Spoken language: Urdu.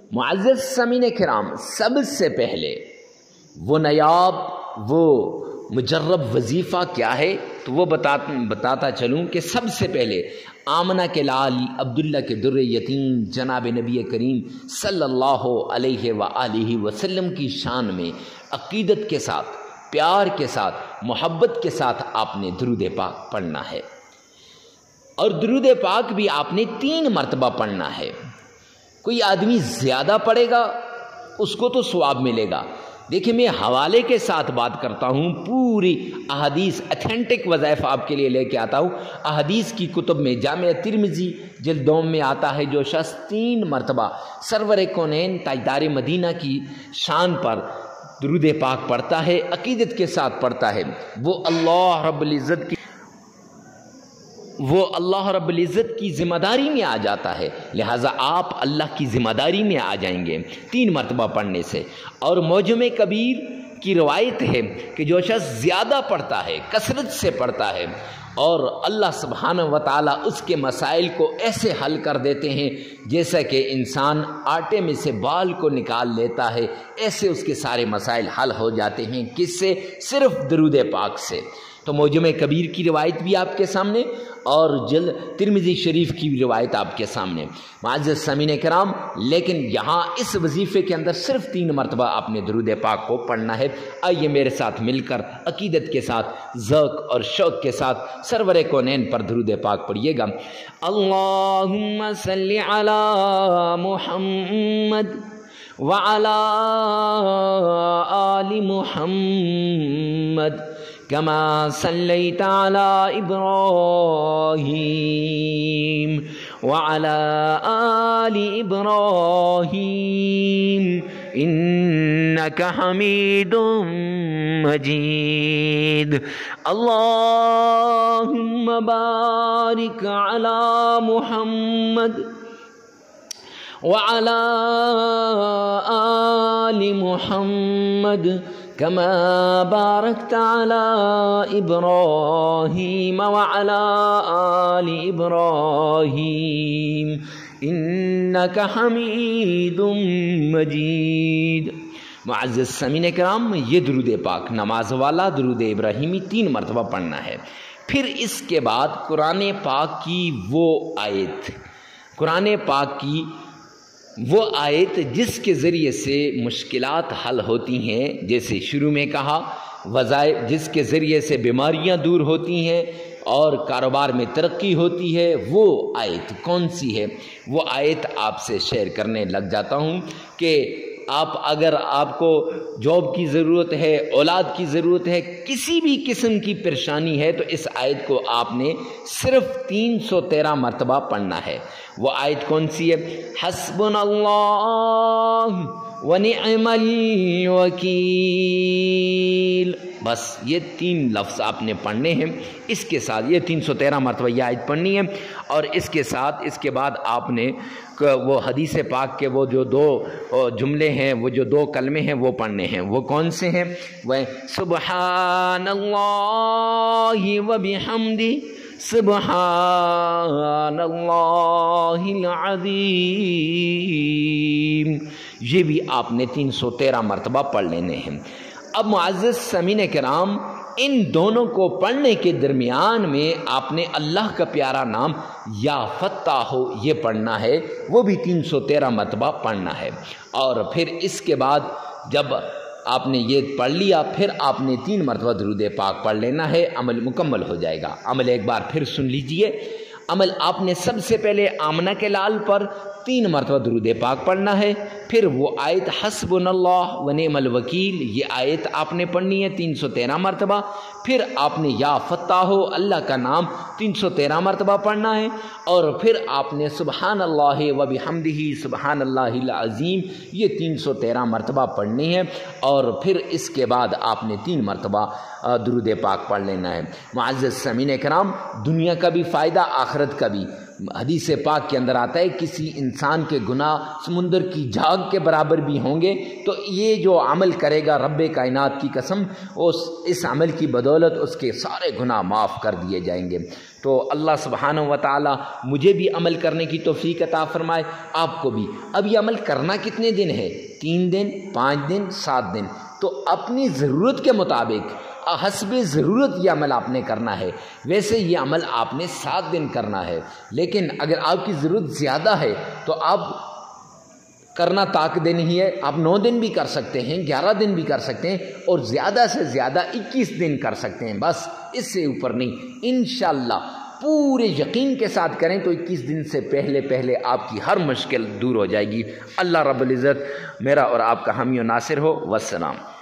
معزز سامعین کرام، سب سے پہلے وہ نایاب، وہ مجرب وظیفہ کیا ہے تو وہ بتاتا چلوں کہ سب سے پہلے آمنہ کے لال عبداللہ کے در یتیم جناب نبی کریم صلی اللہ علیہ وآلہ وسلم کی شان میں عقیدت کے ساتھ، پیار کے ساتھ، محبت کے ساتھ آپ نے درود پاک پڑھنا ہے، اور درود پاک بھی آپ نے 3 مرتبہ پڑھنا ہے۔ کوئی آدمی زیادہ پڑھے گا اس کو تو ثواب ملے گا۔ دیکھیں میں حوالے کے ساتھ بات کرتا ہوں، پوری احادیث اتھینٹک وظائف آپ کے لیے لے کے آتا ہوں۔ احادیث کی کتب میں جامع ترمذی جلد 2 میں آتا ہے، جو شخص 3 مرتبہ سرور کونین تاجدار مدینہ کی شان پر درود پاک پڑھتا ہے، عقیدت کے ساتھ پڑھتا ہے، وہ اللہ رب العزت کی ذمہ داری میں آ جاتا ہے۔ لہٰذا آپ اللہ کی ذمہ داری میں آ جائیں گے 3 مرتبہ پڑھنے سے۔ اور معجم کبیر کی روایت ہے کہ جو شخص زیادہ پڑھتا ہے، کثرت سے پڑھتا ہے، اور اللہ سبحانہ و تعالیٰ اس کے مسائل کو ایسے حل کر دیتے ہیں جیسا کہ انسان آٹے میں سے بال کو نکال لیتا ہے، ایسے اس کے سارے مسائل حل ہو جاتے ہیں۔ کس سے؟ صرف درود پاک سے۔ تو معجم کبیر کی روایت بھی آپ کے سامنے، اور جلد ترمذی شریف کی روایت آپ کے سامنے۔ معزز سامعین کرام، لیکن یہاں اس وظیفے کے اندر صرف 3 مرتبہ آپ نے درود پاک کو پڑھنا ہے۔ آئیے میرے ساتھ مل کر عقیدت کے ساتھ، ذوق اور شوق کے ساتھ سرور کونین پر درود پاک پڑھیے گا۔ اللہم صلی علی محمد وعلی آل محمد كما صليت على إبراهيم وعلى آل إبراهيم إنك حميد مجيد اللهم بارك على محمد وعلى آل محمد كما باركت على إبراهيم وعلى آل إبراهيم إنك حميد مجيد۔ معزز سامعین کرام، یہ درود پاک نماز والا درود ابراہیمی 3 مرتبہ پڑھنا ہے۔ پھر اس کے بعد قرآن پاک کی وہ آیت جس کے ذریعے سے مشکلات حل ہوتی ہیں، جیسے شروع میں کہا وظائف جس کے ذریعے سے بیماریاں دور ہوتی ہیں اور کاروبار میں ترقی ہوتی ہے، وہ آیت کون سی ہے؟ وہ آیت آپ سے شیئر کرنے لگ جاتا ہوں کہ اگر آپ کو جاب کی ضرورت ہے، اولاد کی ضرورت ہے، کسی بھی قسم کی پریشانی ہے، تو اس آیت کو آپ نے صرف 313 مرتبہ پڑھنا ہے۔ وہ آیت کون سی ہے؟ حسبنا اللہ ونعم الوکیل۔ بس یہ 3 لفظ آپ نے پڑھنے ہیں۔ اس کے ساتھ یہ 313 مرتبہ یہ آیت پڑھنی ہے، اور اس کے ساتھ اس کے بعد آپ نے وہ حدیث پاک کے وہ جو 2 جملے ہیں، وہ جو 2 کلمے ہیں، وہ پڑھنے ہیں۔ وہ کون سے ہیں؟ وہ سبحان اللہ وبحمدہ سبحان اللہ العظیم۔ یہ بھی آپ نے 313 مرتبہ پڑھ لینے ہیں۔ اب معزز سامعین کرام، ان دونوں کو پڑھنے کے درمیان میں آپ نے اللہ کا پیارا نام یا فتاح یہ پڑھنا ہے، وہ بھی 313 مرتبہ پڑھنا ہے۔ اور پھر اس کے بعد جب آپ نے یہ پڑھ لیا، پھر آپ نے 3 مرتبہ درود پاک پڑھ لینا ہے، عمل مکمل ہو جائے گا۔ عمل ایک بار پھر سن لیجئے۔ عمل آپ نے سب سے پہلے آمنہ کے لال پر 3 مرتبہ درود پاک پڑھنا ہے، پھر وہ آیت حسبنا اللہ ونعم الوکیل یہ آیت آپ نے پڑھنی ہے 313 مرتبہ، پھر آپ نے یا فتاح اللہ کا نام 313 مرتبہ پڑھنا ہے، اور پھر آپ نے سبحان اللہ وبحمدہ سبحان اللہ العظیم یہ 313 مرتبہ پڑھنی ہے، اور پھر اس کے بعد آپ نے 3 مرتبہ درود پاک پڑھ لینا ہے۔ معزز سامعین کرام، دنیا کا بھی فائدہ، آخرت کا بھی۔ حدیث پاک کے اندر آتا ہے کسی انسان کے گناہ سمندر کی جھاگ کے برابر بھی ہوں گے تو یہ جو عمل کرے گا رب کائنات کی قسم اس عمل کی بدولت اس کے سارے گناہ معاف کر دیے جائیں گے۔ تو اللہ سبحانہ و تعالی مجھے بھی عمل کرنے کی توفیق عطا فرمائے، آپ کو بھی۔ اب یہ عمل کرنا کتنے دن ہے؟ 3 دن، 5 دن، 7 دن۔ تو اپنی ضرورت کے مطابق حسب ضرورت یہ عمل آپ نے کرنا ہے۔ ویسے یہ عمل آپ نے 7 دن کرنا ہے، لیکن اگر آپ کی ضرورت زیادہ ہے تو آپ کرنا طاقت نہیں ہے، آپ 9 دن بھی کر سکتے ہیں، 11 دن بھی کر سکتے ہیں، اور زیادہ سے زیادہ 21 دن کر سکتے ہیں، بس اس سے اوپر نہیں۔ انشاءاللہ پورے یقین کے ساتھ کریں تو 21 دن سے پہلے آپ کی ہر مشکل دور ہو جائے گی۔ اللہ رب العزت میرا اور آپ کا حامی و ناصر ہو۔ والسلام۔